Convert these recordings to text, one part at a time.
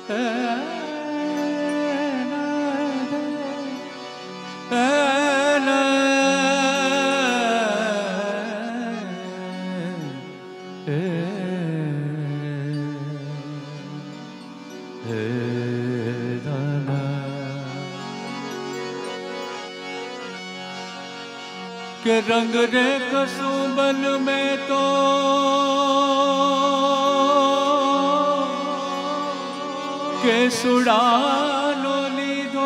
के रंग रे कसुंबल में तो के सुड़ानो लीधो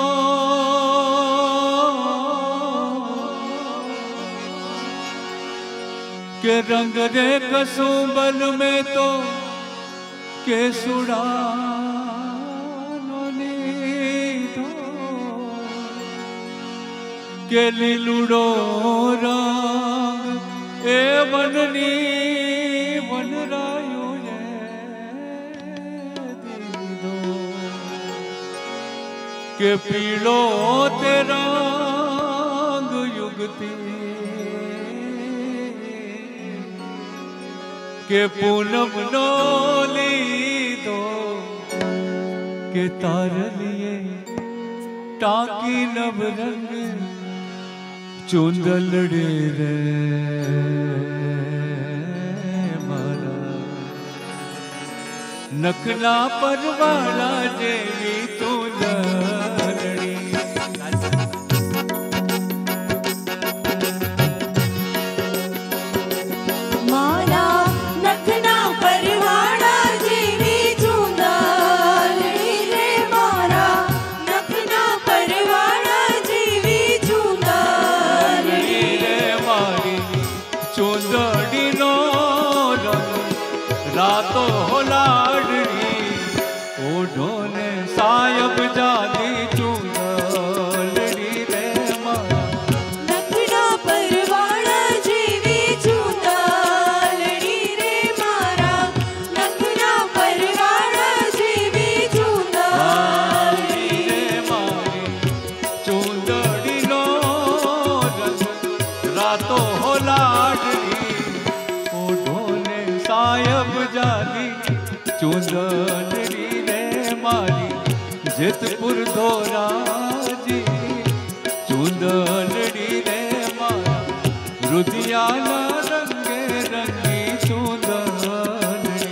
के रंग रे कसुंबल में तो के सुड़ानो लीधो के लीलुड़ो रंग ए बननी बनरायो दीदो के पीड़ो ते रंग युगती के पूनम नो लीधो के तार लिए टाकी नव रंग चूंदलड़े रे मारा नखना परवाला जेवी चूंदलड़ी मारा नखना परवाला जेवी चूंदलड़ी रे मारा नखना परवाला जेवी चूंदलड़ी चूंदड़ी नो रातो हो लाडड़ी ओढ़ो ने सायब जादी चूंदड़ी रे मारा नखना परवाला जेवी चूंदलड़ी रे मारा नखना परवाला जेवी चूंदलड़ी रे मारी चूंदड़ी नो रातो हो लाडड़ी ओढ़ो ने सायब जादी चूंदड़ी रे मारी जेतपुर धोराजी चूंदड़ी रे मारा रुधियाना रंगे रंगी चूंदड़ी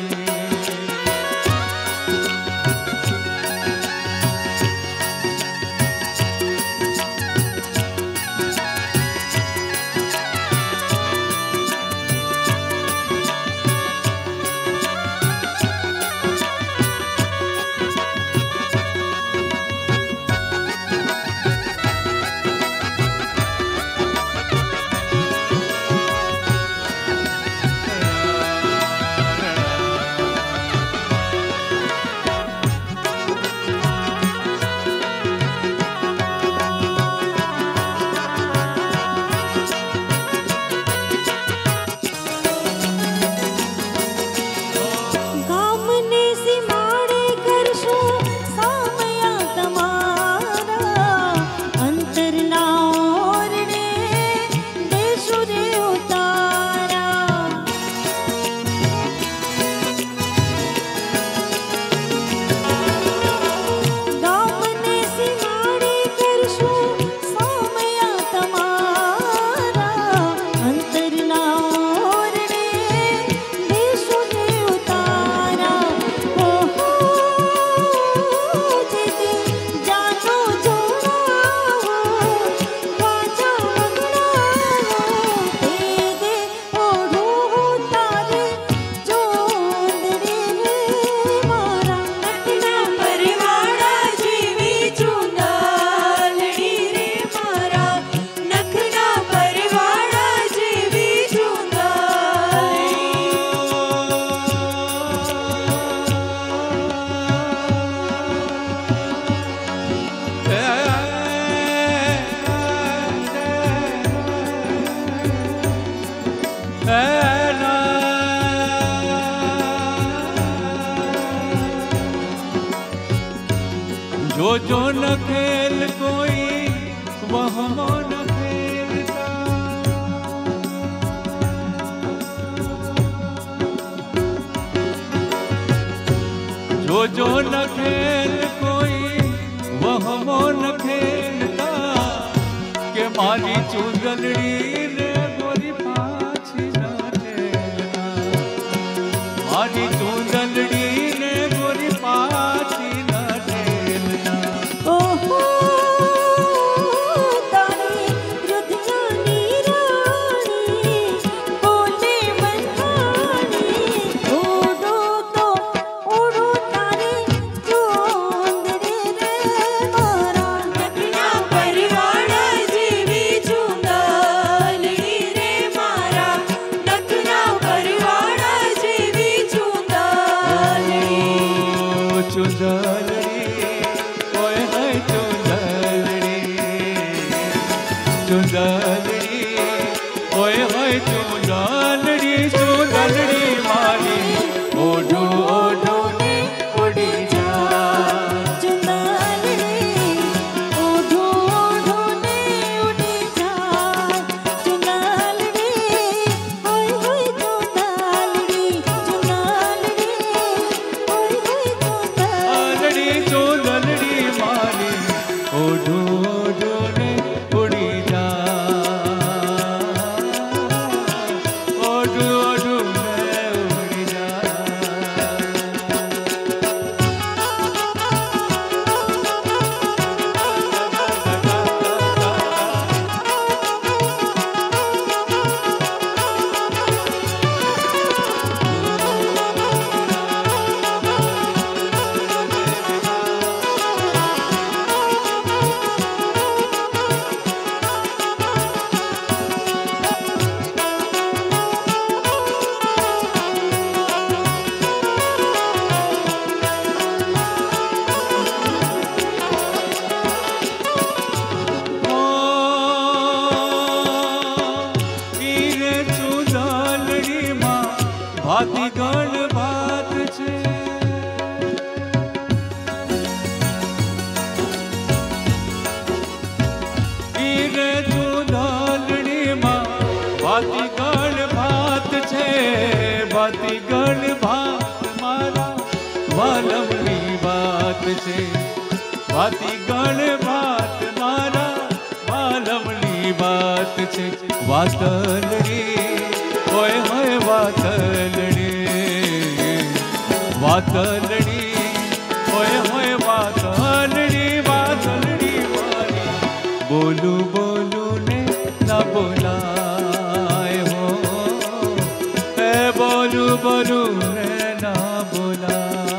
गामने सिमाड़े करशो सामया तमारा अंतर ना ओरणे देशु रे उतारा गामने सिमाड़े करशो सामया तमारा अंतर ना ओरणे देशु रे उतारा हो जेते जानो जोड़ाओ वाचा मंगड़ाओ दे दे ओढ़ो तारे चूंदड़ी रे मारा नखना परवाला जेवी चूंदलड़ी रे मारा नखना परवाला जेवी चूंदलड़ी जो जो न खेल कोई वह न खेलता जो जो न खेल कोई वह मोन खेलता के मारी चूंदड़ी रे गोरी पाछी न खेलना मारी चूंदड़ी रे गोरी पाछी न खेलना ओहो तारे रुधियानी रानी बोले मनमानी उड़ो तो उड़ो तारे चूंदड़ी रे मारा नकना परवाड़ा जीवी चूंदड़ी रे मारा नकना परवाड़ा जीवी चूंदड़ी चूंदड़ी ओए हाय चूंदड़ी चूंदड़ी ओए हाय चूंदड़ी चूंदड़ी मारी ओढ़ो ओढ़ो ने उड़ी जा चुंदड़ी ओढ़ो ओढ़ो ने उड़ी जा चुंदड़ी होय होय चुंदड़ी चुंदड़ी होय होय चुंदड़ी चूंदड़ी मारी ओढ़ो ओढ़ो ने उड़ी जा ओढ़ो ओढ़ो ने उड़ी जा ભાતી ગણ ભાત છે ઈરે ચૂંદલડીમાં ભાતી ગણ ભાત છે ભાતી ગણ ભાત મારા વાલમની વાત છે ભાતી ગણ ભાત મારા વાલમની વાત છે વાતલડી ओए होए वातलड़ी वातलड़ी ओए होए वातलड़ी वातलड़ी मारी बोलू बोलू ने ना बोलाए हो ए बोलू बोलू ने ना बोला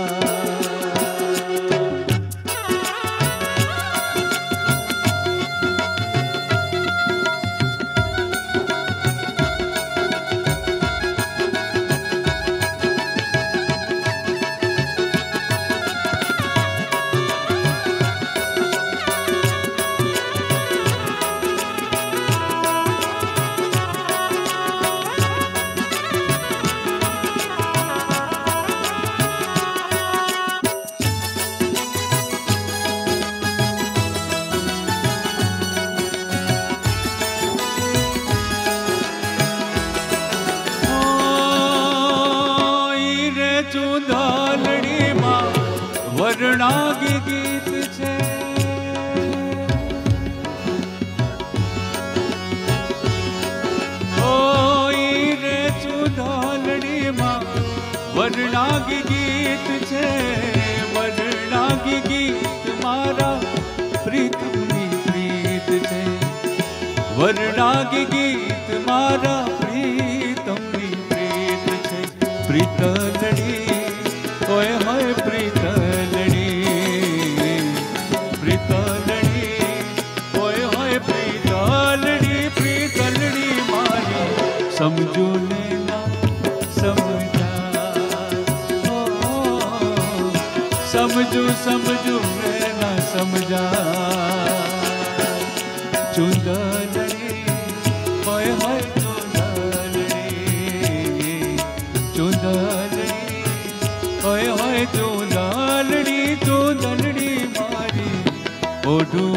ચૂંદલડીમાં વરણાગી ગીત છે ઓઈ રે ચૂંદલડીમાં વરણાગી ગીત છે વરણાગી ગીત મારા પ્રીતમની પ્રીત છે વરણાગી ગીત મારા પ્રીતમની પ્રીત છે પ્રીતલડી ओए होए प्रीतलड़ी प्रीतलड़ी ओए होए प्रीतलड़ी प्रीतलड़ी मारी समझू ने ना समझा समझू समझू ने ना समझा चूंदलड़ी ओए होए चूंदलड़ी चूंदलड़ी ओए होए चूंदलड़ी चूंदलड़ी मारी ओढ़ू